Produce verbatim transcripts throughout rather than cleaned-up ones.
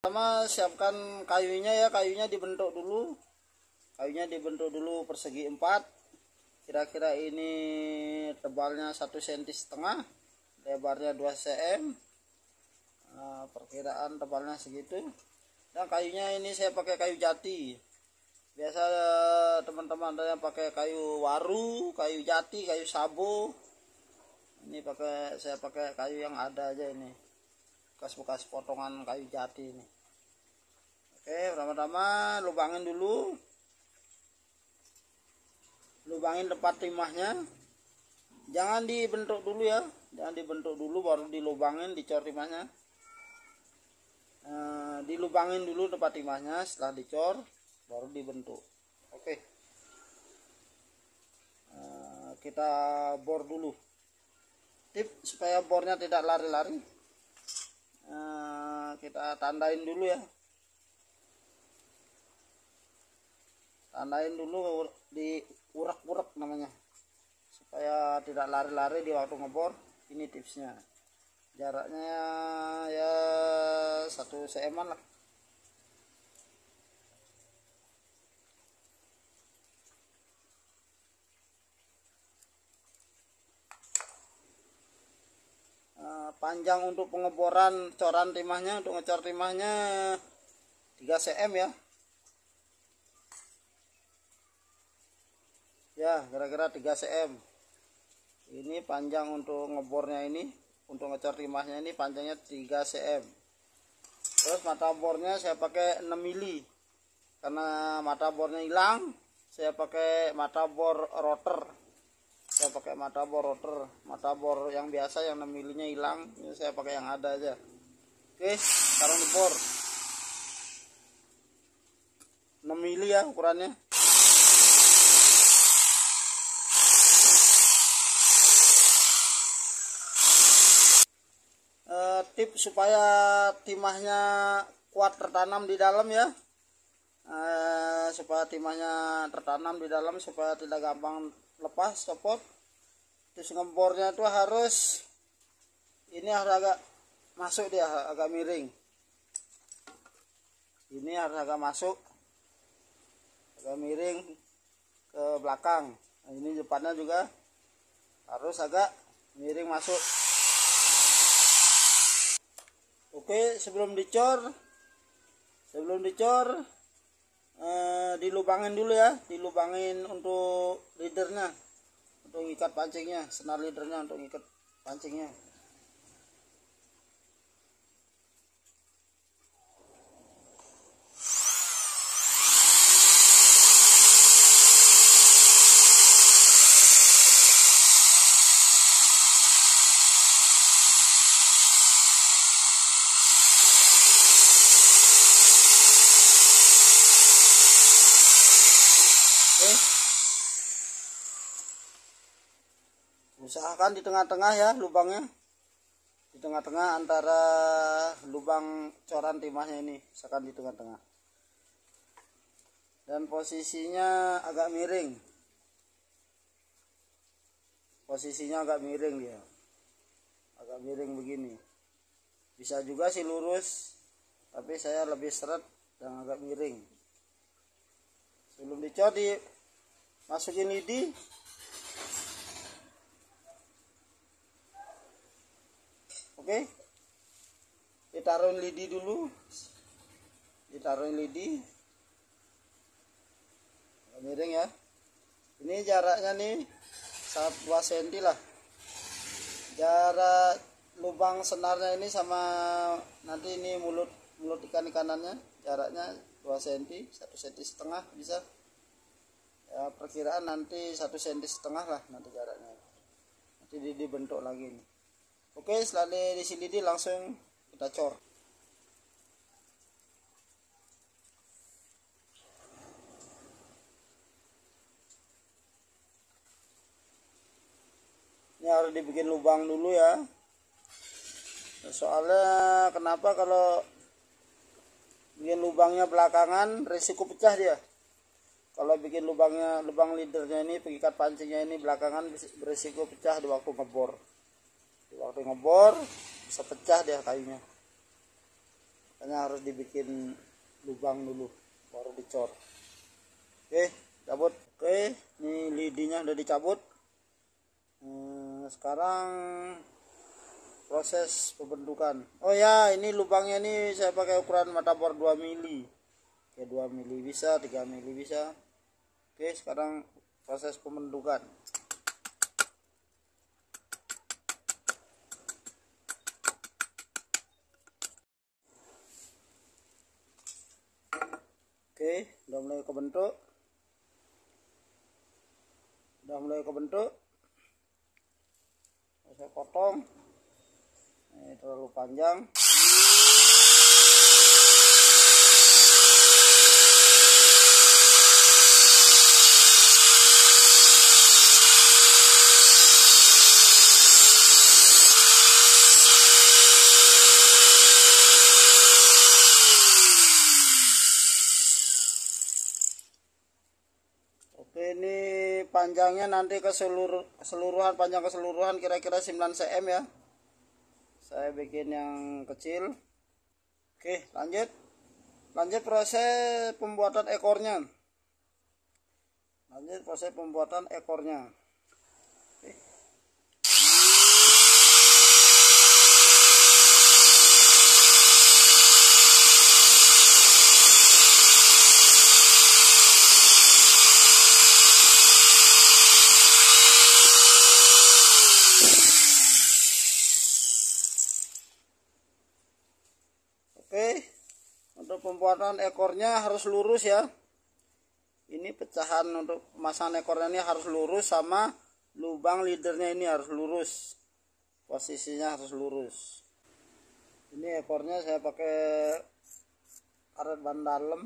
pertama-tama siapkan kayunya ya, kayunya dibentuk dulu. Kayunya dibentuk dulu persegi empat. Kira-kira ini tebalnya satu senti setengah, lebarnya dua sentimeter. Nah, perkiraan tebalnya segitu. Dan kayunya ini saya pakai kayu jati. Biasa teman-teman ada yang pakai kayu waru, kayu jati, kayu sabu. Ini pakai saya pakai kayu yang ada aja ini. Bekas-bekas potongan kayu jati ini. Oke, pertama-tama lubangin dulu. Lubangin tempat timahnya. Jangan dibentuk dulu ya. Jangan dibentuk dulu baru dilubangin, dicor timahnya. Nah, dilubangin dulu tempat timahnya, setelah dicor baru dibentuk. Oke. Nah, kita bor dulu. Tip supaya bornya tidak lari-lari. Nah, kita tandain dulu ya. Tandain dulu di urak-urak namanya. Supaya tidak lari-lari di waktu ngebor. Ini tipsnya. Jaraknya ya satu sentimeter lah. Panjang untuk pengeboran coran timahnya, untuk ngecor timahnya tiga sentimeter ya. Ya, kira-kira tiga sentimeter. Ini panjang untuk ngebornya ini, untuk ngecor timahnya ini panjangnya tiga sentimeter. Terus mata bornya saya pakai enam mili. Karena mata bornya hilang, saya pakai mata bor rotor. Saya pakai mata bor rotor, mata bor yang biasa yang enam milinya hilang, ini saya pakai yang ada aja. Oke, sekarang dibor enam mili ya ukurannya. E, tips supaya timahnya kuat tertanam di dalam ya. E, supaya timahnya tertanam di dalam, supaya tidak gampang lepas copot. Terus ngebornya itu harus ini harus agak masuk, dia agak miring. Ini harus agak masuk, agak miring ke belakang. Nah, ini depannya juga harus agak miring masuk. Oke, sebelum dicor sebelum dicor Eh, dilubangin dulu ya, dilubangin untuk leadernya, untuk ikat pancingnya, senar leadernya untuk ikat pancingnya. Usahakan di tengah-tengah ya lubangnya, di tengah-tengah antara lubang coran timahnya ini, usahakan di tengah-tengah. Dan posisinya agak miring, posisinya agak miring dia, agak miring begini. Bisa juga sih lurus, tapi saya lebih seret dan agak miring. Sebelum dicor dimasukin lidi. Oke, ditaruhin lidi dulu, ditaruhin lidi, miring ya. Ini jaraknya nih dua sentimeter lah, jarak lubang senarnya ini sama nanti ini mulut mulut ikan ikanannya, jaraknya dua sentimeter, satu sentimeter setengah bisa. Ya, perkiraan nanti satu sentimeter setengah lah nanti jaraknya. Nanti dibentuk lagi nih. Oke, setelah di sini langsung kita cor. Ini harus dibikin lubang dulu ya. Soalnya kenapa kalau bikin lubangnya belakangan risiko pecah dia. Kalau bikin lubangnya, lubang leadernya ini, pengikat pancingnya ini belakangan berisiko pecah di waktu ngebor. Di waktu ngebor bisa pecah dia kayunya. Hanya harus dibikin lubang dulu baru dicor. Oke, cabut. Oke, ini lidinya udah dicabut. Hmm, sekarang proses pembentukan. Oh ya, ini lubangnya ini saya pakai ukuran mata bor dua mili. Oke, dua mili bisa, tiga mili bisa. Oke, sekarang proses pembentukan. Oke, udah mulai kebentuk. Udah mulai kebentuk. Saya potong. Ini terlalu panjang. Oke, ini panjangnya nanti keseluruh keseluruhan panjang keseluruhan kira-kira sembilan sentimeter ya. Saya bikin yang kecil. Oke, lanjut. Lanjut proses pembuatan ekornya. Lanjut proses pembuatan ekornya. Oke. Oke, untuk pembuatan ekornya harus lurus ya. Ini pecahan untuk pemasangan ekornya ini harus lurus, sama lubang leadernya ini harus lurus. Posisinya harus lurus. Ini ekornya saya pakai karet ban dalam.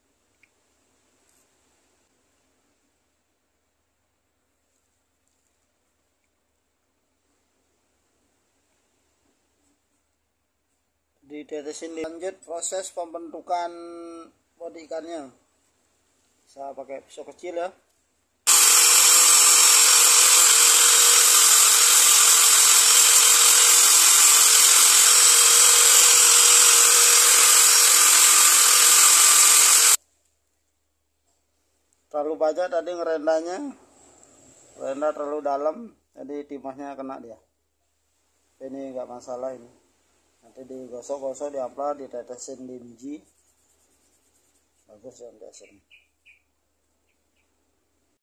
Ditetesin. Lanjut proses pembentukan bodi ikannya. Saya pakai pisau kecil ya. Terlalu banyak tadi ngerendanya, renda terlalu dalam, jadi timahnya kena dia. Ini nggak masalah ini. Nanti digosok-gosok, diamplas, ditetesin linji, bagus ya,